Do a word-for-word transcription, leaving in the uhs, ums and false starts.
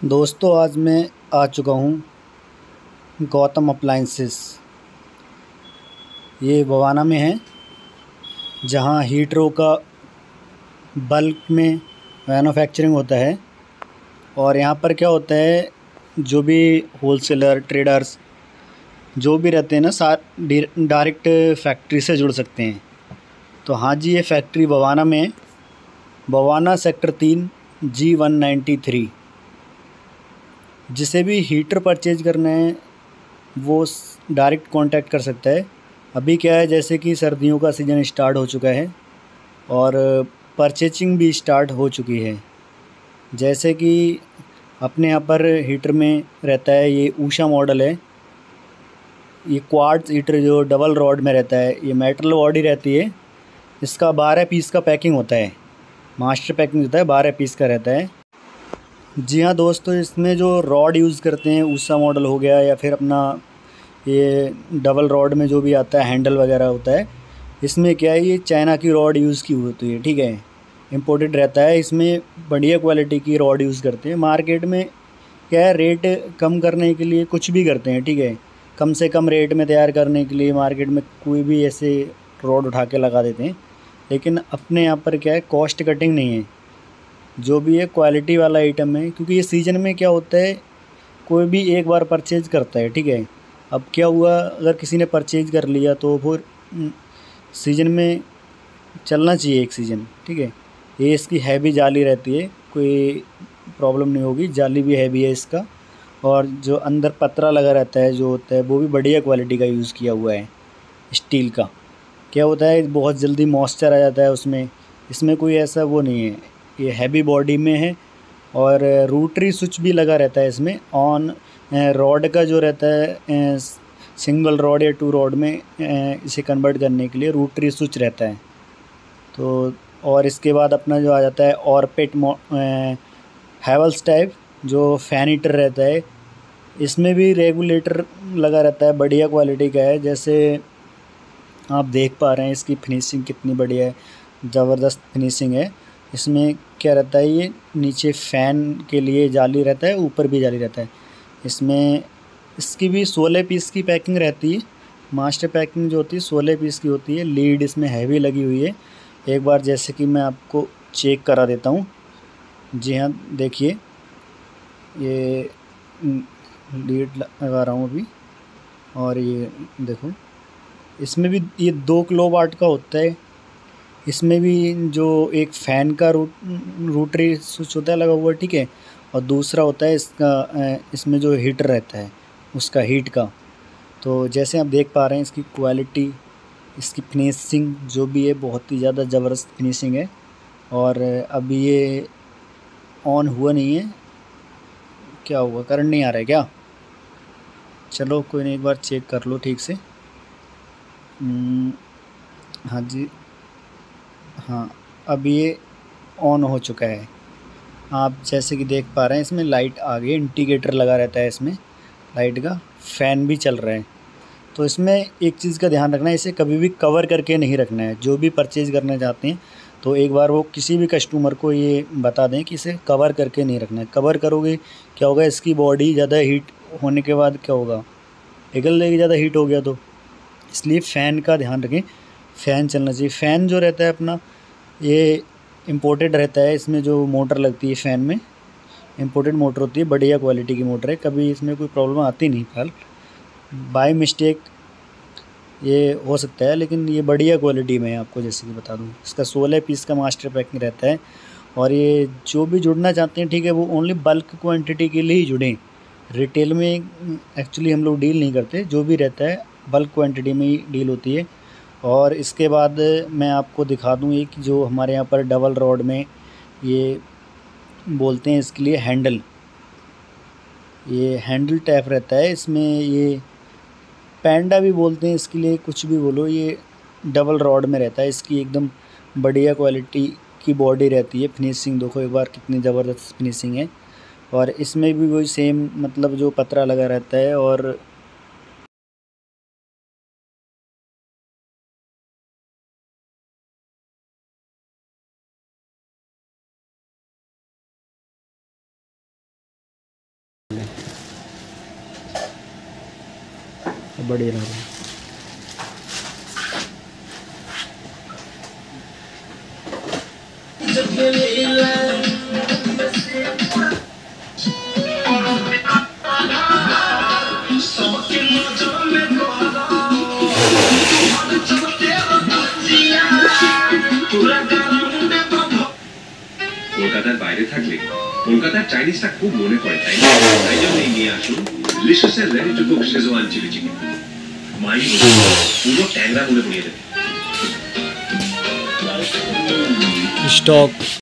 दोस्तों, आज मैं आ चुका हूँ गौतम अप्लायंसेस। ये बवाना में है, जहाँ हीटरों का बल्क में मैन्युफैक्चरिंग होता है। और यहाँ पर क्या होता है, जो भी होलसेलर ट्रेडर्स जो भी रहते हैं ना, साथ डायरेक्ट फैक्ट्री से जुड़ सकते हैं। तो हाँ जी, ये फैक्ट्री बवाना में है, बवाना सेक्टर तीन जी वन नाइन्टी थ्री। जिसे भी हीटर परचेज करना है वो डायरेक्ट कांटेक्ट कर सकता है। अभी क्या है, जैसे कि सर्दियों का सीज़न स्टार्ट हो चुका है और परचेजिंग भी स्टार्ट हो चुकी है। जैसे कि अपने यहाँ पर हीटर में रहता है, ये ऊषा मॉडल है। ये क्वार्ट्ज हीटर जो डबल रॉड में रहता है, ये मेटल बॉडी रहती है। इसका बारह पीस का पैकिंग होता है, मास्टर पैकिंग होता है, बारह पीस का रहता है। जी हाँ दोस्तों, इसमें जो रॉड यूज़ करते हैं, ऊषा मॉडल हो गया या फिर अपना ये डबल रॉड में जो भी आता है हैंडल वगैरह होता है, इसमें क्या है, ये चाइना की रॉड यूज़ की होती है। ठीक है, इम्पोर्टेड रहता है। इसमें बढ़िया क्वालिटी की रॉड यूज़ करते हैं। मार्केट में क्या है, रेट कम करने के लिए कुछ भी करते हैं। ठीक है, कम से कम रेट में तैयार करने के लिए मार्केट में कोई भी ऐसे रॉड उठा के लगा देते हैं। लेकिन अपने यहाँ पर क्या है, कॉस्ट कटिंग नहीं है, जो भी है क्वालिटी वाला आइटम है। क्योंकि ये सीज़न में क्या होता है, कोई भी एक बार परचेज़ करता है। ठीक है, अब क्या हुआ, अगर किसी ने परचेज़ कर लिया तो फिर सीज़न में चलना चाहिए एक सीज़न। ठीक है, ये इसकी हैवी जाली रहती है, कोई प्रॉब्लम नहीं होगी। जाली भी हैवी है इसका, और जो अंदर पतरा लगा रहता है जो होता है, वो भी बढ़िया क्वालिटी का यूज़ किया हुआ है, स्टील का। क्या होता है, बहुत जल्दी मॉइस्चर आ जाता है उसमें। इसमें कोई ऐसा वो नहीं है, ये हैवी बॉडी में है। और रोटरी स्विच भी लगा रहता है इसमें ऑन। रॉड का जो रहता है, सिंगल रॉड या टू रॉड में इसे कन्वर्ट करने के लिए रोटरी स्विच रहता है। तो और इसके बाद अपना जो आ जाता है ऑरपेट हैवल्स टाइप जो फैन हीटर रहता है, इसमें भी रेगुलेटर लगा रहता है, बढ़िया क्वालिटी का है। जैसे आप देख पा रहे हैं, इसकी फिनिशिंग कितनी बढ़िया है, ज़बरदस्त फिनिशिंग है। इसमें क्या रहता है, ये नीचे फ़ैन के लिए जाली रहता है, ऊपर भी जाली रहता है। इसमें इसकी भी सोलह पीस की पैकिंग रहती है। मास्टर पैकिंग जो होती है सोलह पीस की होती है। लीड इसमें हैवी लगी हुई है। एक बार जैसे कि मैं आपको चेक करा देता हूँ। जी हाँ, देखिए, ये लीड लगा रहा हूँ अभी, और ये देखो, इसमें भी ये दो किलो वाट का होता है। इसमें भी जो एक फ़ैन का रूट रोटरी स्विच होता है लगा हुआ, ठीक है, और दूसरा होता है इसका, इसमें जो हीटर रहता है उसका हीट का। तो जैसे आप देख पा रहे हैं, इसकी क्वालिटी, इसकी फिनिशिंग जो भी है, बहुत ही ज़्यादा ज़बरदस्त फिनिशिंग है। और अभी ये ऑन हुआ नहीं है, क्या हुआ, करंट नहीं आ रहा है क्या? चलो कोई नहीं, एक बार चेक कर लो ठीक से। हम्म, हाँ जी, हाँ, अब ये ऑन हो चुका है। आप जैसे कि देख पा रहे हैं, इसमें लाइट आ गई, इंडिकेटर लगा रहता है इसमें लाइट का, फ़ैन भी चल रहा है। तो इसमें एक चीज़ का ध्यान रखना है, इसे कभी भी कवर करके नहीं रखना है। जो भी परचेज़ करना चाहते हैं तो एक बार वो किसी भी कस्टमर को ये बता दें कि इसे कवर करके नहीं रखना है। कवर करोगे क्या होगा, इसकी बॉडी ज़्यादा हीट होने के बाद क्या होगा, पिघल जाएगी, ज़्यादा हीट हो गया तो। इसलिए फ़ैन का ध्यान रखें, फ़ैन चलना चाहिए। फ़ैन जो रहता है अपना, ये इम्पोर्टेड रहता है। इसमें जो मोटर लगती है फ़ैन में, इम्पोर्टेड मोटर होती है, बढ़िया क्वालिटी की मोटर है, कभी इसमें कोई प्रॉब्लम आती नहीं। फिलहाल बाय मिस्टेक ये हो सकता है, लेकिन ये बढ़िया क्वालिटी में है। आपको जैसे कि बता दूँ, इसका सोलह पीस का मास्टर पैकिंग रहता है। और ये जो भी जुड़ना चाहते हैं, ठीक है, वो ओनली बल्क क्वांटिटी के लिए ही जुड़ें। रिटेल में एक्चुअली हम लोग डील नहीं करते, जो भी रहता है बल्क क्वांटिटी में ही डील होती है। और इसके बाद मैं आपको दिखा दूँ एक, जो हमारे यहाँ पर डबल रॉड में ये बोलते हैं इसके लिए हैंडल, ये हैंडल टैप रहता है इसमें, ये पैंडा भी बोलते हैं इसके लिए, कुछ भी बोलो। ये डबल रॉड में रहता है, इसकी एकदम बढ़िया क्वालिटी की बॉडी रहती है। फिनिशिंग देखो एक बार, कितनी ज़बरदस्त फिनिशिंग है। और इसमें भी वही सेम, मतलब जो पतरा लगा रहता है। और बड़ी रहा है। কলকাতার বাইরে থাকলে কলকাতার চাইনিজটা খুব মনে পড়ে, তাই না? তাই জন্যই নিয়ে আসুন লিশাসের ready to cook Schezwan chilli chicken. মাই পুরো ট্যাংরা মনে পড়িয়ে দেবে। स्टॉक